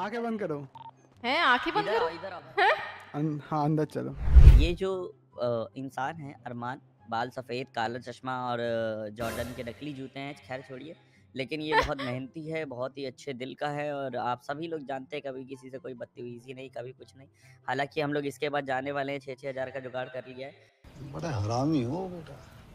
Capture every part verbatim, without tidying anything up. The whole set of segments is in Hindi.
आंखें बंद करो। हैं आंखें बंद करो इधर आओ। हाँ अंदर चलो। ये जो इंसान है अरमान, बाल सफ़ेद, काला चश्मा और जॉर्डन के नकली जूते हैं, खैर छोड़िए, लेकिन ये बहुत मेहनती है, बहुत ही अच्छे दिल का है और आप सभी लोग जानते हैं कभी किसी से कोई बदतमीज़ी नहीं, कभी कुछ नहीं। हालांकि हम लोग इसके बाद जाने वाले हैं, छः छः हज़ार का जुगाड़ कर लिया है। बड़ा हरामी हो बेटा।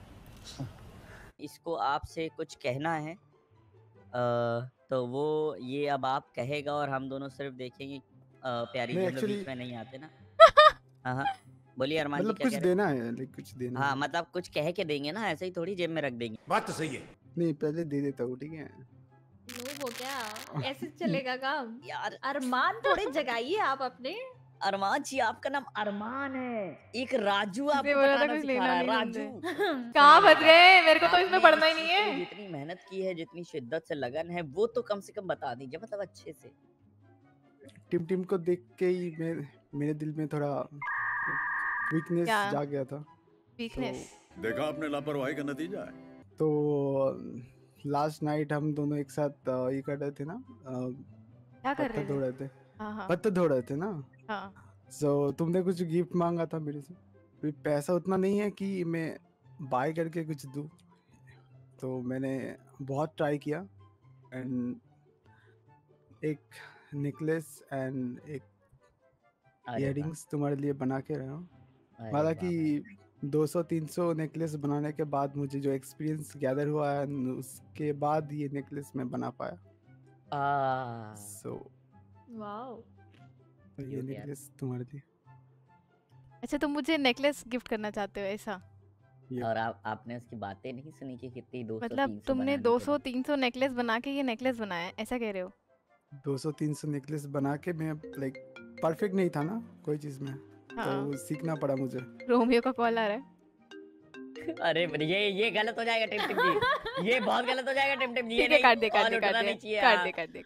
इसको आपसे कुछ कहना है आ, तो वो ये अब आप कहेगा और हम दोनों सिर्फ देखेंगे। प्यारी जी हम लोग बीच में नहीं आते ना। हाँ हाँ बोलिए अरमान जी, मतलब क्या कुछ देना है, लाइक कुछ देना हाँ है। मतलब कुछ कह के देंगे ना, ऐसे ही थोड़ी जेब में रख देंगे। बात तो सही है। नहीं पहले दे देता हूँ, ठीक है। वो क्या ऐसे चलेगा काम यार अरमान थोड़े जगाइए आप अपने। अरमान जी आपका नाम अरमान है, एक राजू आपको बोला था बताना कुछ सिखा लेना रहा है, नहीं राजू। कहाँ फंस गए, मेरे को तो इसमें आपने पढ़ना ही इस नहीं चीज़ के लिए है। जितनी मेहनत की है, जितनी शिद्दत से लगन है, वो तो कम से कम बता दीजिए, मतलब अच्छे से। टिम टिम को देख के ही मेरे मेरे दिल में थोड़ा वीकनेस क्या? जाग गया था। वीकनेस तो, देखा आपने लापरवाही का नतीजा है। तो लास्ट नाइट हम दोनों एक साथ अ, ये कर रहे थे ना, क्या कर रहे पत्थर धो थे? रहे थे। हाँ हाँ पत्थर धो रहे थे ना। हाँ सो so, तुमने कुछ गिफ्ट मांगा था मेरे से, फिर पैसा उतना नहीं है कि मैं बाय करके कुछ दूं, तो मैंने बहुत ट्राई किया एंड एक नेकलेस एंड एक इयररिंग्स तुम्हारे लिए बना के रहा हूँ। हालांकि दो सौ तीन सौ नेकलेस बनाने के बाद मुझे जो एक्सपीरियंस गैदर हुआ है, उसके बाद ये नेकलेस मैं बना पाया। सो वाओ, तो ये नेकलेस तुम्हारे लिए। अच्छा तुम मुझे नेकलेस गिफ्ट करना चाहते हो ऐसा? और आप आपने उसकी बातें नहीं सुनी कि कितनी दो सौ मतलब तुमने दो सौ तीन सौ नेकलेस बना के ये नेकलेस बनाया, ऐसा कह रहे हो? दो सौ तीन सौ नेकलेस बना के मैं लाइक परफेक्ट नहीं था ना कोई चीज में। हाँ। तो सीखना पड़ा मुझे। रोमियो का कॉल आ रहा है। अरे ये ये गलत हो जाएगा टिम टिम जी, ये बहुत गलत हो जाएगा टिम टिम जी। ठीक है काट दे काट दे काट दे काट दे काट दे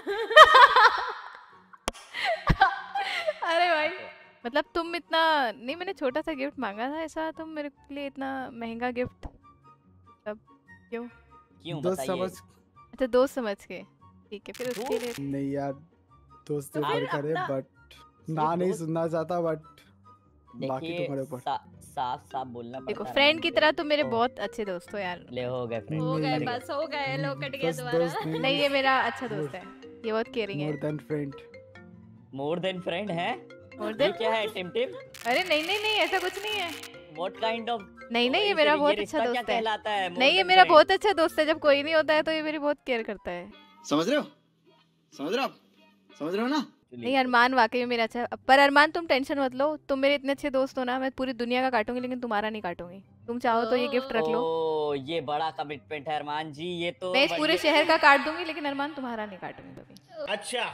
अरे भाई मतलब तुम इतना नहीं, मैंने छोटा सा गिफ्ट मांगा था, ऐसा तुम मेरे लिए इतना महंगा गिफ्ट तब क्यों? क्यों दोस्त समझ। अच्छा दोस्त समझ के, ठीक है फिर उसके लिए नहीं यार दोस्त ऊपर करे, बट ना नहीं सुनना चाहता, बट बाकी तुम्हारे ऊपर साफ साफ बोलना पड़ता है। देखो फ्रेंड की तरह तुम मेरे बहुत अच्छे दोस्त हो यार। ले हो गए फ्रेंड, हो गए बस हो गए, लो कट गया दोबारा। नहीं ये मेरा अच्छा दोस्त है, ये बहुत केयरिंग है। More than friend. More than friend है? मोर देन क्या है टिम टिम? अरे नहीं नहीं नहीं ऐसा कुछ नहीं है। What kind of? नहीं नहीं ये मेरा बहुत अच्छा दोस्त है। है नहीं ये मेरा बहुत अच्छा दोस्त है, जब कोई नहीं होता है तो ये मेरी बहुत केयर करता है। समझ रहे हो समझ रहे हो समझ रहे हो ना? नहीं अरमान वाकई में मेरा अच्छा, पर अरमान तुम टेंशन मत लो, तुम मेरे इतने अच्छे दोस्त हो ना, मैं पूरी दुनिया का काटूंगी लेकिन तुम्हारा नहीं काटूंगी। तुम चाहो तो ये गिफ्ट रख लो। ओ ये बड़ा कमिटमेंट है अरमान जी, ये तो मैं इस पूरे शहर का काट दूंगी लेकिन अरमान तुम्हारा नहीं काटूंगी कभी। अच्छा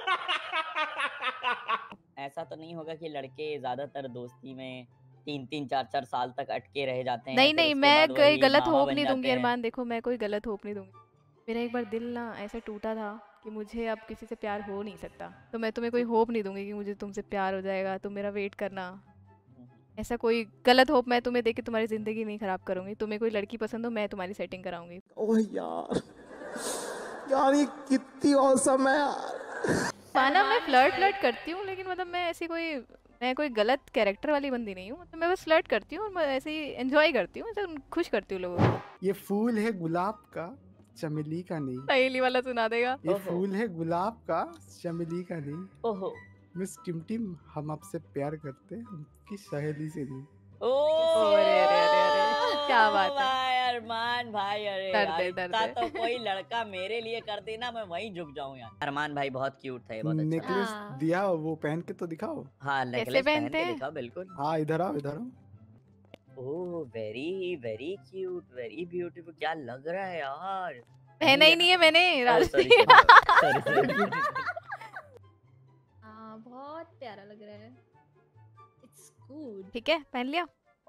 ऐसा तो नहीं होगा कि लड़के ज्यादातर दोस्ती में तीन तीन चार चार साल तक अटके रह जाते हैं? नहीं नहीं मैं कोई गलत होप नहीं दूंगी अरमान, देखो मैं कोई गलत होप नहीं दूंगी। मेरा एक बार दिल ना ऐसे टूटा था कि मुझे अब किसी से प्यार हो नहीं सकता, तो मैं तुम्हें कोई होप नहीं दूंगी कि मुझे तुमसे प्यार हो जाएगा, तुम मेरा वेट करना। ऐसा कोई गलत होप मैं तुम्हें देके तुम्हारी जिंदगी नहीं खराब करूंगी। तुम्हें कोई लड़की पसंद हो मैं तुम्हारी सेटिंग कराऊंगी। ओह यार यार ये कितनी औसम है यार। माना मैं फ्लर्ट फ्लर्ट करती हूँ लेकिन मतलब मैं ऐसी कोई मैं कोई गलत कैरेक्टर वाली बंदी नहीं हूँ, मतलब मैं बस फ्लर्ट करती हूँ और मैं ऐसे ही एंजॉय करती हूँ, ऐसे खुश करती हूँ लोगों को। ये फूल है गुलाब का चमेली का नहीं। सहेली वाला सुना देगा। ये फूल है गुलाब का चमेली का नहीं। ओहो मिस टिम टिम हम आपसे प्यार करते हैं, उनकी सहेली से नहीं। ओ अरे अरे अरे क्या बात है अरमान भाई, अरे दर्दे, दर्दे। तो कोई लड़का मेरे लिए कर देना मैं वहीं झुक जाऊं यार। अरमान भाई बहुत क्यूट था, बहुत अच्छा। नेकलेस दिया वो पहन के तो दिखाओ। हाँ नेकलेस पहन के दिखाओ बिल्कुल। हाँ इधर आओ इधर आओ। Oh very very cute very beautiful, क्या लग रहा है यार। पहना ही नहीं है मैंने। हाँ बहुत प्यारा लग रहा है। It's good. ठीक है पहन लिया।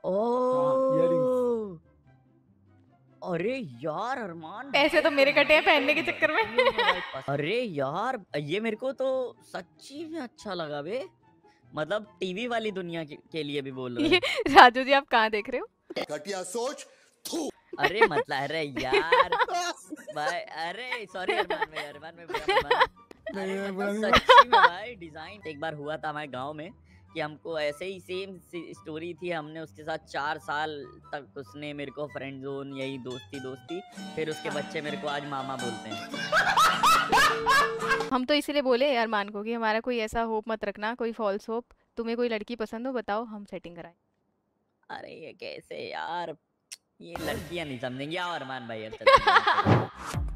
ओह अरे यार अरमान पैसे तो मेरे कटे हैं पहनने के चक्कर में। अरे यार ये मेरे को तो सच्ची में अच्छा लगा बे, मतलब टीवी वाली दुनिया के, के लिए भी बोल रहे हैं। राजू जी आप कहाँ देख रहे हो? घटिया सोच। अरे मतलब अरे यार भाई, अरे सॉरी अरमान भाई, अरमान भाई नहीं मैं बुरा मतलब नहीं सच्ची में भाई डिजाइन एक बार हुआ था हमारे गांव में कि हमको ऐसे ही सेम स्टोरी थी, हमने उसके साथ चार साल तक उसने मेरे को फ्रेंड जोन यही दोस्ती दोस्ती फिर उसके बच्चे मेरे को आज मामा बोलते हैं। हम तो इसीलिए बोले अरमान को कि हमारा कोई ऐसा होप मत रखना, कोई फॉल्स होप। तुम्हें कोई लड़की पसंद हो बताओ, हम सेटिंग कराएं। अरे ये कैसे यार, ये लड़कियां नहीं समझेंगी। आओ अरमान भाई अब चलते हैं।